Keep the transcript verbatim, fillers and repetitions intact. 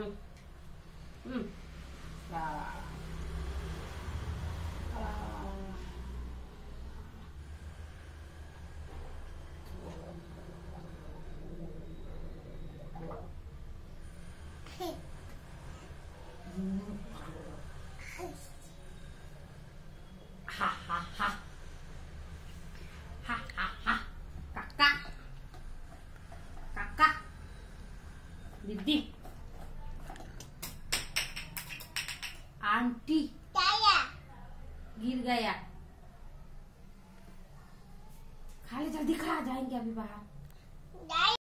हम्म, हम्म, आ, आ, हा हा हा हा हा हा kakak kakak दीदी आंटी गिर गया। खाली जल्दी खा जाएंगे अभी बाहर।